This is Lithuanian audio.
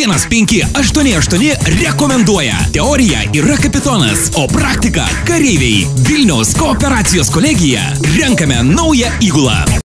1588 rekomenduoja. Teorija yra kapitonas, o praktika kareiviai. Vilniaus kooperacijos kolegija. Renkame naują įgulą.